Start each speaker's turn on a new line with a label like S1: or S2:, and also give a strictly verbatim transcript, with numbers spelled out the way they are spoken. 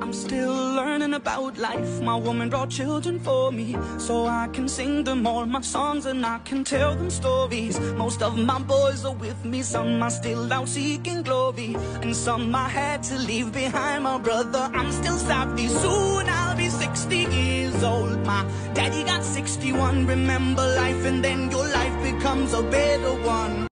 S1: I'm still learning about life. My woman brought children for me, so I can sing them all my songs and I can tell them stories. Most of my boys are with me, some are still out seeking glory, and some I had to leave behind. My brother, I'm still savvy, soon I'll be sixty years old. My daddy got sixty-one. Remember life and then your life becomes a better one.